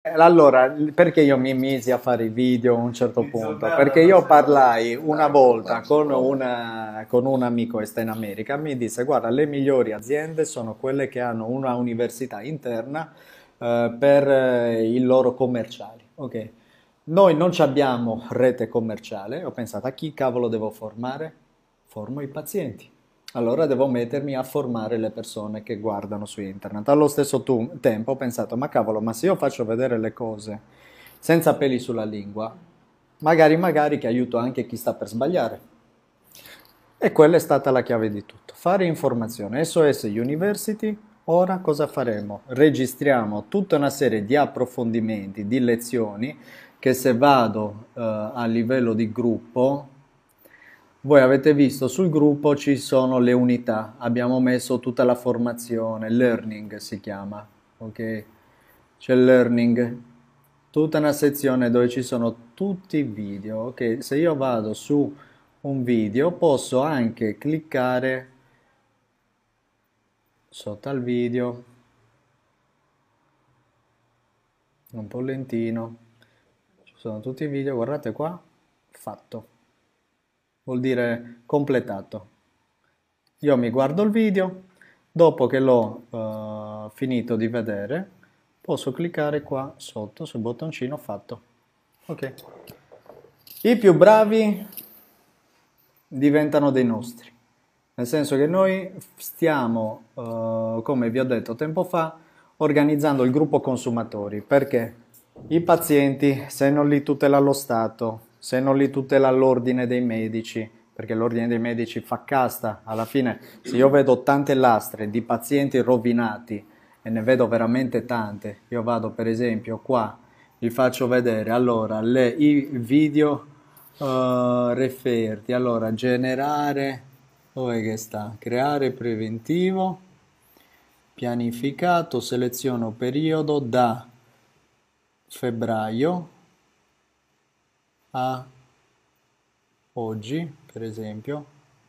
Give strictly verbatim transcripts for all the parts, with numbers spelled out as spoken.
Allora, perché io mi misi a fare i video a un certo punto? Perché io parlai una volta con, una- con un amico che sta in America, mi disse, guarda, le migliori aziende sono quelle che hanno una università interna eh, per eh, i loro commerciali. Ok. Noi non ci abbiamo rete commerciale, ho pensato a chi cavolo devo formare? Formo i pazienti. Allora devo mettermi a formare le persone che guardano su internet. Allo stesso tu- tempo ho pensato, ma cavolo, ma se io faccio vedere le cose senza peli sulla lingua, magari magari che aiuto anche chi sta per sbagliare. E quella è stata la chiave di tutto. Fare informazione. S O S University, ora cosa faremo? Registriamo tutta una serie di approfondimenti, di lezioni, che se vado eh, a livello di gruppo, voi avete visto sul gruppo ci sono le unità, abbiamo messo tutta la formazione, learning si chiama, ok? C'è learning, tutta una sezione dove ci sono tutti i video, ok? Se io vado su un video posso anche cliccare sotto al video, un po' lentino, ci sono tutti i video, guardate qua, fatto, vuol dire completato. Io mi guardo il video, dopo che l'ho eh, finito di vedere, posso cliccare qua sotto sul bottoncino fatto. Ok. I più bravi diventano dei nostri, nel senso che noi stiamo, eh, come vi ho detto tempo fa, organizzando il gruppo consumatori, perché i pazienti, se non li tutela lo Stato, se non li tutela l'ordine dei medici, perché l'ordine dei medici fa casta, alla fine se io vedo tante lastre di pazienti rovinati, e ne vedo veramente tante, io vado per esempio qua, vi faccio vedere, allora, le, i video uh, referti, allora, generare, dove che sta? Creare preventivo, pianificato, seleziono periodo da febbraio a oggi, per esempio,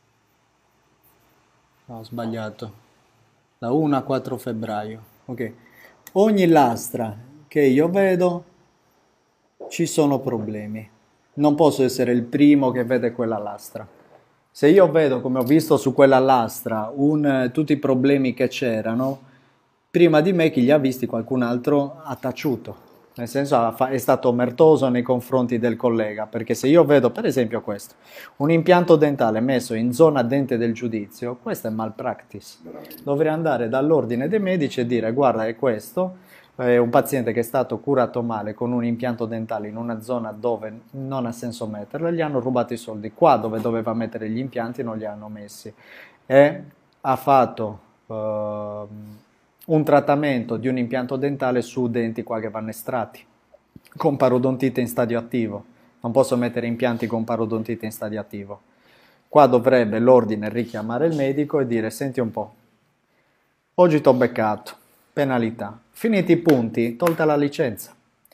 no, ho sbagliato, da uno a quattro febbraio, ok. Ogni lastra che io vedo ci sono problemi. Non posso essere il primo che vede quella lastra. Se io vedo, come ho visto su quella lastra, un, tutti i problemi che c'erano, prima di me chi li ha visti qualcun altro ha taciuto. Nel senso è stato omertoso nei confronti del collega, perché se io vedo per esempio questo, un impianto dentale messo in zona dente del giudizio, questo è malpractice. Dovrei andare dall'ordine dei medici e dire guarda è questo, è un paziente che è stato curato male con un impianto dentale in una zona dove non ha senso metterlo, gli hanno rubato i soldi, qua dove doveva mettere gli impianti non li hanno messi e ha fatto uh, un trattamento di un impianto dentale su denti qua che vanno estratti con parodontite in stadio attivo. Non posso mettere impianti con parodontite in stadio attivo. Qua dovrebbe l'ordine richiamare il medico e dire senti un po', oggi t'ho beccato, penalità, finiti i punti, tolta la licenza.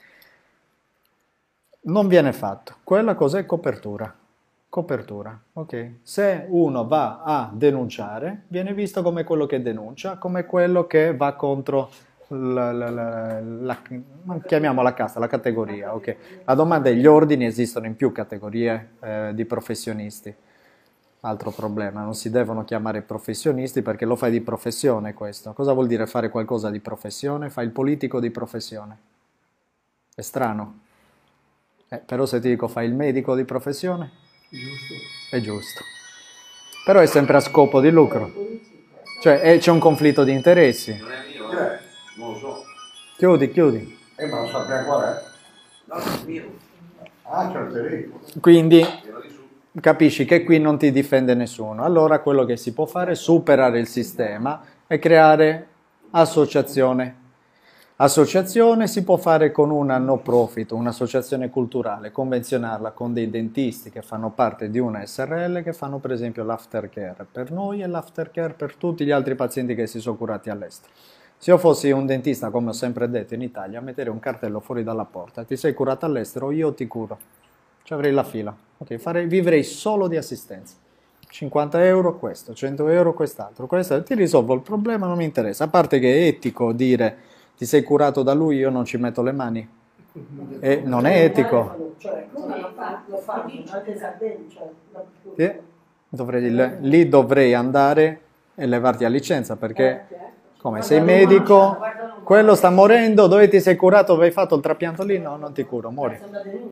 Non viene fatto. Quella cos'è? Copertura. Copertura, ok? Se uno va a denunciare, viene visto come quello che denuncia, come quello che va contro la, la, la, la, chiamiamola casta, la categoria, ok? La domanda è, gli ordini esistono in più categorie eh, di professionisti. Altro problema, non si devono chiamare professionisti perché lo fai di professione questo. Cosa vuol dire fare qualcosa di professione? Fai il politico di professione. È strano. Eh, però se ti dico fai il medico di professione, Giusto. è giusto. Però è sempre a scopo di lucro. Cioè eh, c'è un conflitto di interessi. Non è mio, eh? Non lo so. Chiudi, chiudi. Eh, ma non sappiamo qual è. No, è mio. Ah, c'è il telefono. Quindi Era di su. capisci che qui non ti difende nessuno. Allora quello che si può fare è superare il sistema e creare associazione. Associazione si può fare con una no profit, un'associazione culturale, convenzionarla con dei dentisti che fanno parte di una S R L che fanno per esempio l'aftercare per noi e l'aftercare per tutti gli altri pazienti che si sono curati all'estero. Se io fossi un dentista, come ho sempre detto in Italia, metterei un cartello fuori dalla porta, ti sei curato all'estero, io ti curo. Ci avrei la fila. Ok, farei, vivrei solo di assistenza. cinquanta euro questo, cento euro quest'altro, questo, ti risolvo il problema, non mi interessa. A parte che è etico dire Ti sei curato da lui, io non ci metto le mani. E non è etico. Cioè, come lo fa- lo fanno anche i Sardegni, cioè, dappertutto. Sì, dovrei- lì dovrei andare e levarti la licenza perché come sei medico, quello sta morendo, dove ti sei curato, avevi fatto il trapianto lì? No, non ti curo, muori. Sembra denuncia.